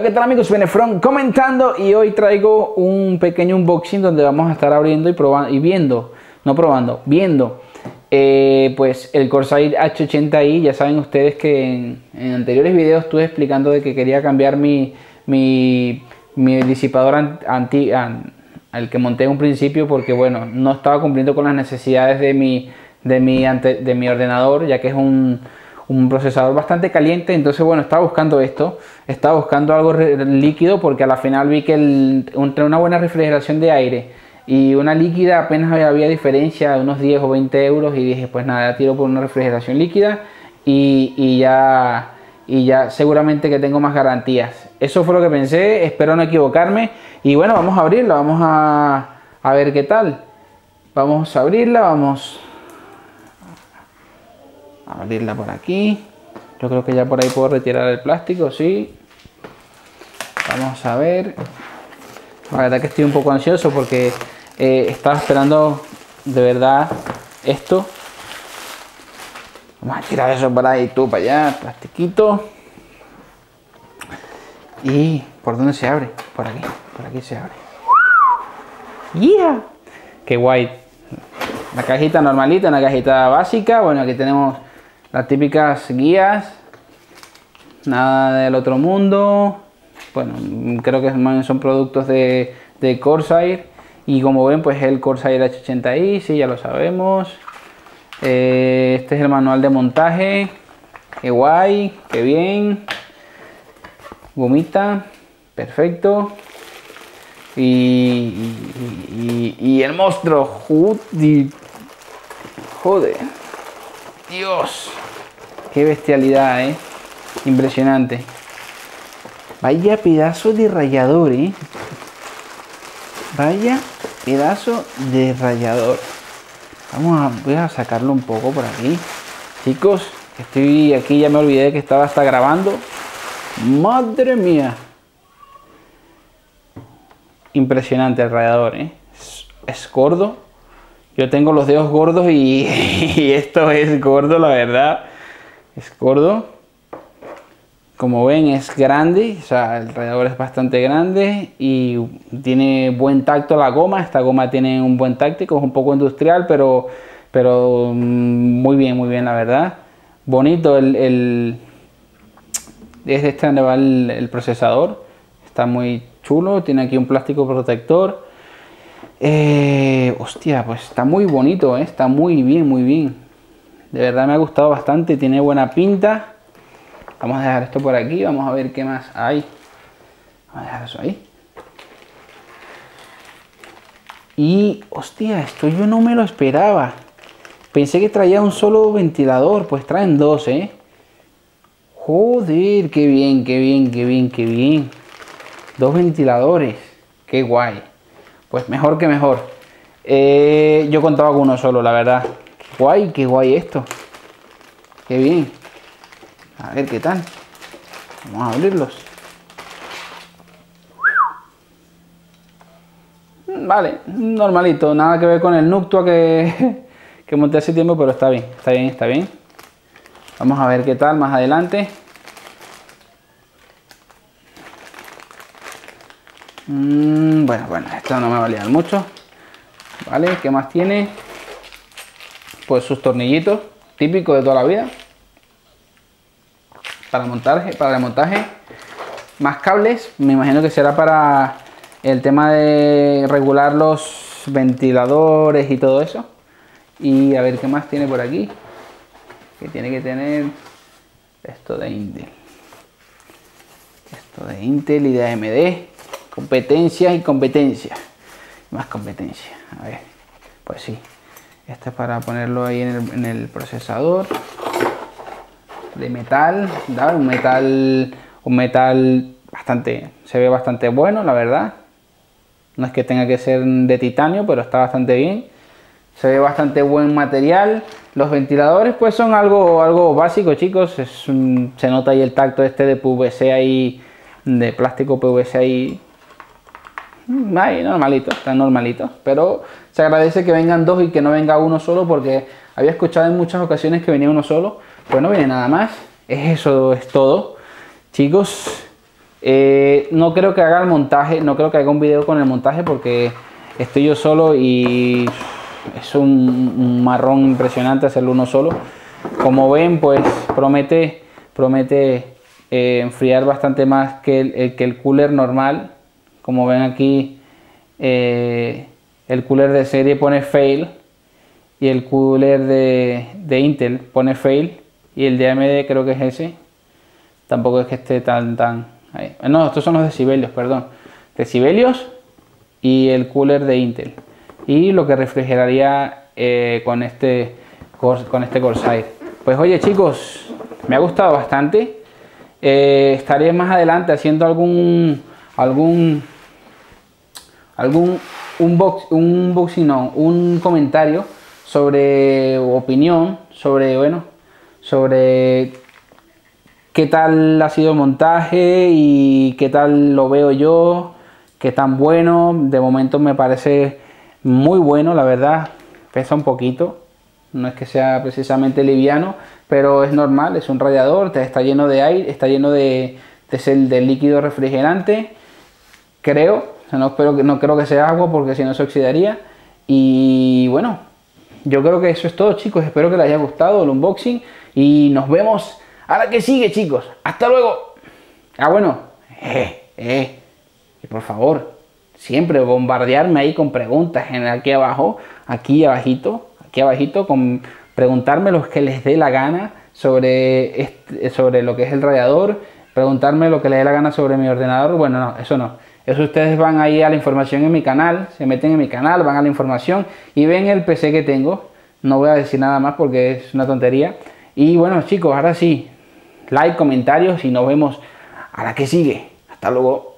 ¿qué tal amigos? Benefront comentando y hoy traigo un pequeño unboxing donde vamos a estar abriendo y probando y viendo, no probando, viendo pues el Corsair H80i. Ya saben ustedes que en anteriores videos estuve explicando de que quería cambiar mi disipador al que monté en un principio, porque bueno, no estaba cumpliendo con las necesidades de mi ordenador, ya que es un procesador bastante caliente. Entonces bueno, estaba buscando esto, estaba buscando algo líquido, porque a la final vi que entre una buena refrigeración de aire y una líquida apenas había diferencia de unos 10 o 20 euros, y dije pues nada, tiro por una refrigeración líquida y ya seguramente que tengo más garantías. Eso fue lo que pensé, espero no equivocarme. Y bueno, vamos a abrirla, vamos a ver qué tal. Vamos a abrirla, vamos a abrirla por aquí. Yo creo que ya por ahí puedo retirar el plástico, sí. Vamos a ver. La verdad que estoy un poco ansioso porque estaba esperando de verdad esto. Vamos a tirar eso para ahí, tú para allá, plastiquito. ¿Y por dónde se abre? Por aquí se abre. ¡Yeah! ¡Qué guay! La cajita normalita, una cajita básica. Bueno, aquí tenemos las típicas guías. Nada del otro mundo. Bueno, creo que son productos de Corsair. Y como ven, pues el Corsair H80i, sí, ya lo sabemos. Este es el manual de montaje. Qué guay, qué bien. Gomita, perfecto. Y el monstruo. Joder. Dios. Qué bestialidad, impresionante. Vaya pedazo de rallador, Vaya pedazo de rallador. Voy a sacarlo un poco por aquí. Chicos, estoy aquí, ya me olvidé que estaba hasta grabando. Madre mía. Impresionante el rallador, Es gordo. Yo tengo los dedos gordos y esto es gordo, la verdad. Es gordo. Como ven, es grande. O sea, el rallador es bastante grande y tiene buen tacto la goma. Esta goma tiene un buen táctico, es un poco industrial, pero muy bien, la verdad. Bonito desde este donde va el procesador. Está muy chulo. Tiene aquí un plástico protector. Hostia, pues está muy bonito, está muy bien. De verdad me ha gustado bastante, tiene buena pinta. Vamos a dejar esto por aquí, vamos a ver qué más hay. Vamos a dejar eso ahí. Y hostia, esto yo no me lo esperaba. Pensé que traía un solo ventilador, pues traen dos, Joder, qué bien. Dos ventiladores, qué guay. Pues mejor que mejor. Yo contaba con uno solo, la verdad. Qué guay esto. Qué bien. A ver qué tal. Vamos a abrirlos. Vale, normalito. Nada que ver con el Noctua que monté hace tiempo, pero está bien. Vamos a ver qué tal más adelante. Bueno, esto no me va a liar mucho. Vale, ¿qué más tiene? Pues sus tornillitos, típicos de toda la vida. Para el montaje. Más cables, me imagino que será para el tema de regular los ventiladores y todo eso. Y a ver qué más tiene por aquí. Que tiene que tener esto de Intel. Esto de Intel y de AMD. Competencia y competencia. Más competencia. A ver, pues sí. Este es para ponerlo ahí en el procesador. De metal, ¿verdad? Un metal bastante, se ve bastante bueno, la verdad. No es que tenga que ser de titanio, pero está bastante bien. Se ve bastante buen material. Los ventiladores pues son algo básico, chicos. Se nota ahí el tacto de PVC ahí, de plástico PVC ahí. Ahí normalito, están normalitos. Pero se agradece que vengan dos y que no venga uno solo, porque había escuchado en muchas ocasiones que venía uno solo. Pues no viene nada más. Eso es todo. Chicos, No creo que haga el montaje, no creo que haga un video con el montaje porque estoy yo solo y es un marrón impresionante hacerlo uno solo. Como ven, pues promete enfriar bastante más que el cooler normal. Como ven aquí, el cooler de serie pone fail y el cooler de Intel pone fail, y el de AMD creo que es ese. Tampoco es que esté tan ahí. No, estos son los decibelios, perdón. Decibelios y el cooler de Intel. Y lo que refrigeraría con este Corsair. Pues oye chicos, me ha gustado bastante. Estaré más adelante haciendo un comentario sobre opinión sobre qué tal ha sido el montaje y qué tal lo veo yo, qué tan bueno. De momento me parece muy bueno, la verdad. Pesa un poquito, no es que sea precisamente liviano, pero es normal, es un radiador, está lleno de aire, está lleno de líquido refrigerante, creo. O sea, no creo que sea agua porque si no se oxidaría. Y bueno, yo creo que eso es todo chicos, espero que les haya gustado el unboxing y nos vemos a la que sigue chicos, hasta luego. Bueno, y por favor, siempre bombardearme ahí con preguntas aquí abajo, aquí abajito, con preguntarme lo que les dé la gana sobre lo que es el radiador, preguntarme lo que les dé la gana sobre mi ordenador. Bueno, no, eso no. Eso ustedes van ahí a la información en mi canal, se meten en mi canal, van a la información y ven el PC que tengo. No voy a decir nada más porque es una tontería. Y bueno chicos, ahora sí, like, comentarios y nos vemos a la que sigue. Hasta luego.